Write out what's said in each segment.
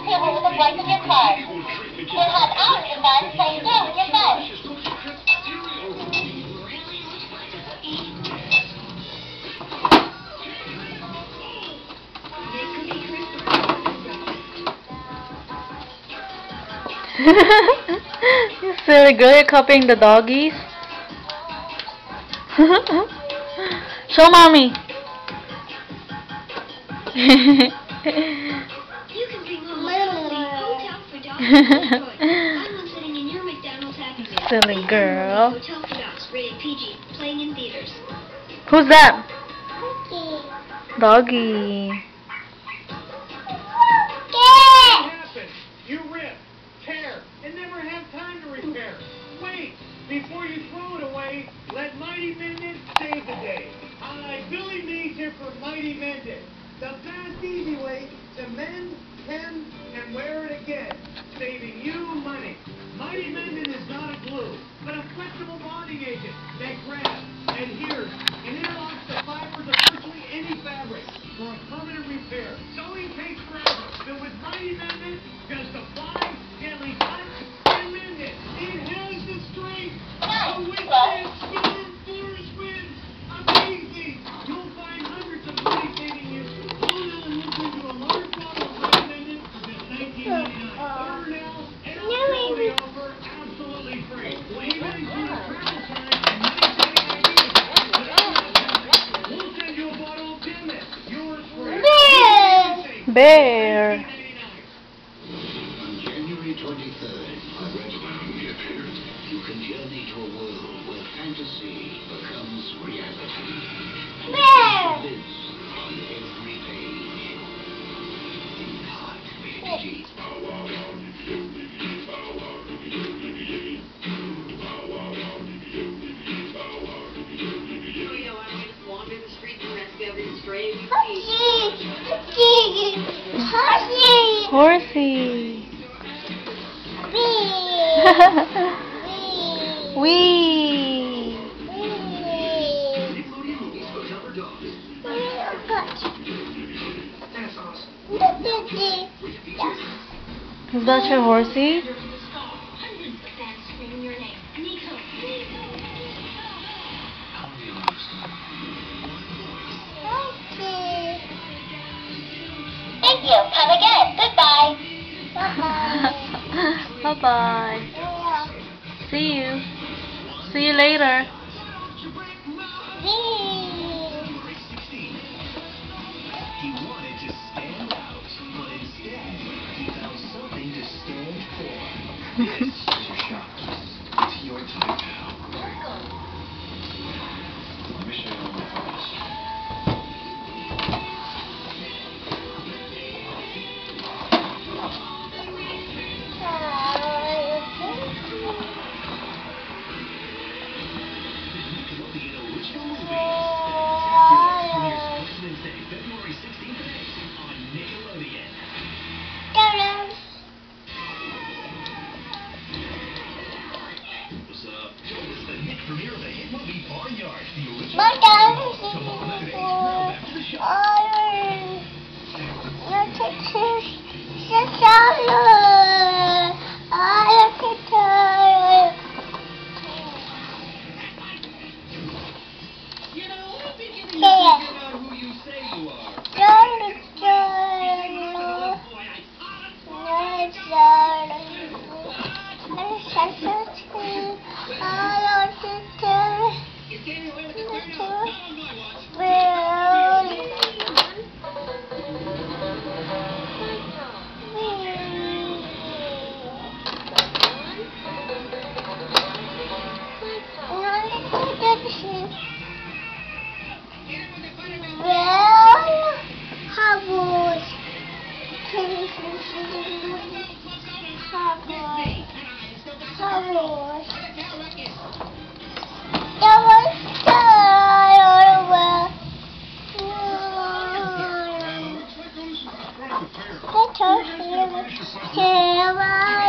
table with the flights of your car. You'll have hours of fun playing games with your friends. You silly girl, you're copying the doggies. Show mommy. Silly girl. Who's that? Doggy. You rip, tear, and never have time to repair. Wait, before you throw it away, let Mighty Mended save the day. Hi, Billy Mays here for Mighty Mended. The fast, easy way to mend, hem, and wear it again, saving you money. Mighty Mended is not a glue, but a flexible bonding agent that grabs, adheres, and interlocks the fibers of virtually any fabric for a permanent repair. Sewing takes forever, but with Mighty Mended, just apply, gently touch, and mend it. It has the strength to withstand storm force winds. Amazing! You'll find hundreds of money-saving uses. Go now and look into a large bottle of Mighty Mended for just $19.99. Order now, and also the offer absolutely free. We'll even include a travel time and money-saving ideas. We'll send you a bottle of Dimmet. Yours free. Bear. On January 23rd, I read about the appearance. You can journey to a world where fantasy becomes reality. Bear. Lives on every page. Hot energy. Horsey. Wee. Is that your horsey? Thank you. Come again. Goodbye. Bye-bye. See you. See you later. He wanted to stand out, but instead, he found something to stand for. This is your shot. It's your time now. Let me show you one more first. February 16th on Nickelodeon. What's up? Join us for the Nick premiere of the hit movie Barnyard. The original. Tomorrow night at 8. Now back to the show. You know, I'm beginning to figure out who you say you are. You can't win with the turn on. Not on my watch.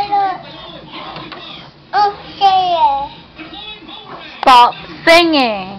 Stop singing.